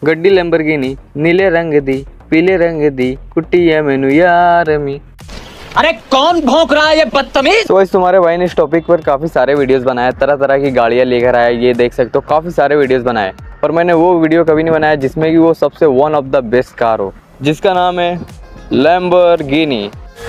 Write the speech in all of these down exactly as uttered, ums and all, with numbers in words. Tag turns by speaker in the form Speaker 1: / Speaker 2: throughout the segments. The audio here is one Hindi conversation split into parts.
Speaker 1: गड्डी लैम्बोर्गिनी नीले रंग दी पीले रंग दी कुट्टी है मैनू यार मी।
Speaker 2: अरे कौन भौंक रहा है ये बदतमीज।
Speaker 1: तो इस तुम्हारे भाई ने इस टॉपिक पर काफ़ी सारे वीडियोस बनाए, तरह तरह की गाड़ियाँ लेकर आया, ये देख सकते हो काफ़ी सारे वीडियोस बनाए, पर मैंने वो वीडियो कभी नहीं बनाया जिसमें कि वो सबसे one of the best car हो, जिसका नाम है लैम्बोर्गिनी।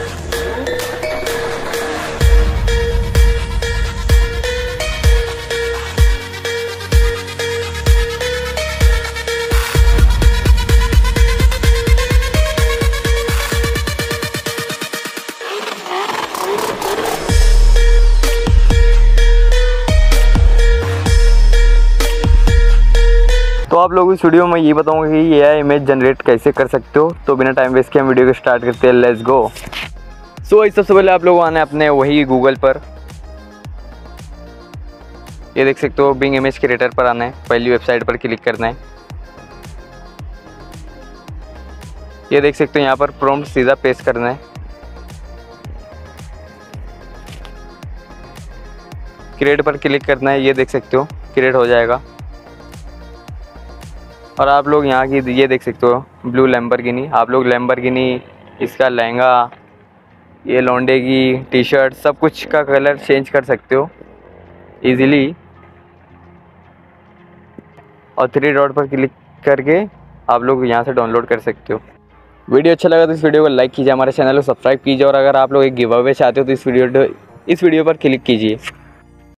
Speaker 1: तो आप लोग इस वीडियो में ये बताऊंगा कि ये एआई इमेज जनरेट कैसे कर सकते हो। तो बिना टाइम वेस्ट के हम वीडियो को स्टार्ट करते हैं, लेट्स गो। सो इस सबसे पहले आप लोग आना है अपने वही गूगल पर, ये देख सकते हो बिंग इमेज क्रिएटर पर आना है, पहली वेबसाइट पर क्लिक करना है। ये देख सकते हो यहाँ पर प्रॉम्प्ट सीधा पेस्ट करना है, क्रिएट पर क्लिक करना है, ये देख सकते हो क्रिएट हो जाएगा। और आप लोग यहाँ की ये देख सकते हो ब्लू लैम्बोर्गिनी, आप लोग लैम्बोर्गिनी इसका लहंगा, ये लौंडे की टी शर्ट, सब कुछ का कलर चेंज कर सकते हो इजीली। और थ्री डॉट पर क्लिक करके आप लोग यहाँ से डाउनलोड कर सकते हो। वीडियो अच्छा लगा तो इस वीडियो को लाइक कीजिए, हमारे चैनल को सब्सक्राइब कीजिए, और अगर आप लोग एक गिव अवे चाहते हो तो इस वीडियो इस वीडियो पर क्लिक कीजिए।